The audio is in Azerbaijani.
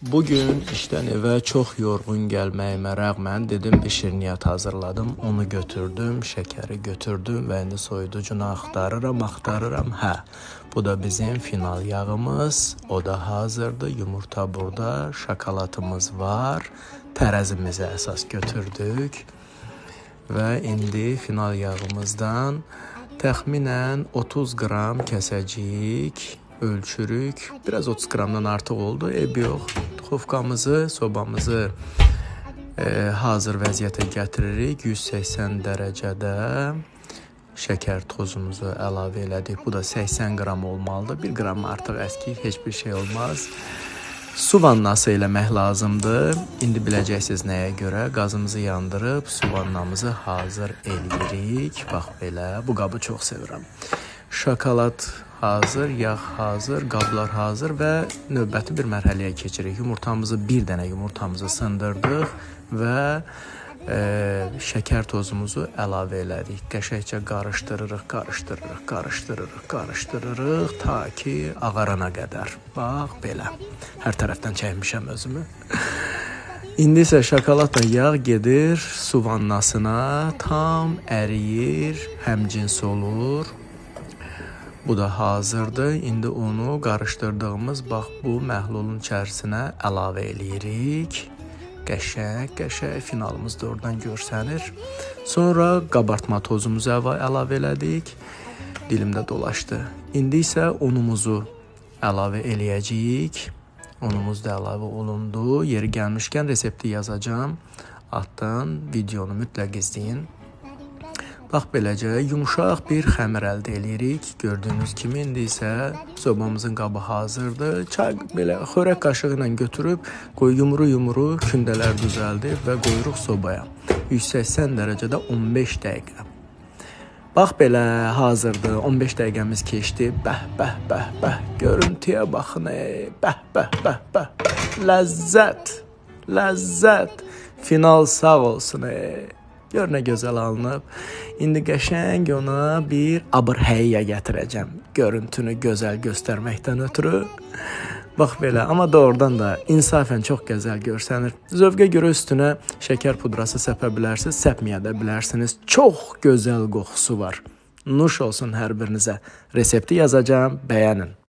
Bugün işten eve çok yorgun gelməyimə rağmen dedim bir şirniyyat hazırladım. Onu götürdüm, şəkəri götürdüm və indi soyuducunu axtarıram. Bu da bizim final yağımız. O da hazırdır. Yumurta burada, şokolatımız var. Tərəzimizi əsas götürdük. Və indi final yağımızdan təxminən 30 qram kəsəcəyik. Ölçürük. Biraz 30 qramdan artıq oldu. Yox. Duxovkamızı, sobamızı hazır vəziyyətə gətiririk. 180 dərəcədə şəkər tozumuzu əlavə elədik. Bu da 80 qram olmalıdır. 1 qram artıq əskik, heç bir şey olmaz. Su vannası eləmək lazımdır. İndi biləcəksiniz nəyə görə. Qazımızı yandırıb su vannamızı hazır eləyirik. Bax belə. Bu qabı çox sevirəm. Şokolad hazır, yağ hazır, qablar hazır və növbəti bir mərhələyə keçirik. Bir dənə yumurtamızı sındırdıq və şəkər tozumuzu əlavə elədik. Qəşəngcə qarışdırırıq ta ki ağarana qədər. Bax belə. Hər tərəfdən çəkmişəm özümü. İndi isə şokoladla yağ gedir su vannasına, tam əriyir, həmcins olur. Bu da hazırdır. İndi onu qarışdırdığımız bax bu məhlulun içərisinə əlavə eləyirik. Qəşəng finalımız da oradan görsənir. Sonra qabartma tozumuzu əlavə elədik. Dilimdə dolaşdı. İndi isə unumuzu əlavə eləyəcəyik. Unumuz da əlavə olundu. Yeri gəlmişkən resepti yazacağam. Altdan videonu mütləq izləyin. Bax beləcə yumuşaq bir xəmir əldə eləyirik. Gördüyünüz kimi indi isə sobamızın qabı hazırdır. Çay belə xörək qaşığı ilə götürüb yumru kündələr düzəldib və qoyuruq sobaya. 180 dərəcədə 15 dəqiqə. Bax belə hazırdır. 15 dəqiqəmiz keçdi. Bəh. Görüntüyə baxın. Bəh. Ləzzət. Final sağ olsun. Gör nə gözəl alınıb. İndi qəşəng ona bir abır-həyyə gətirəcəm. Görüntünü gözəl göstərməkdən ötürü. Bax belə, amma doğrudan da insafən çox gözəl görsənir. Zövqə görə üstünə şəkər pudrası səpə bilərsiniz, səpməyə də bilərsiniz. Çox gözəl qoxusu var. Nuş olsun hər birinizə. Resepti yazacağam, bəyənin.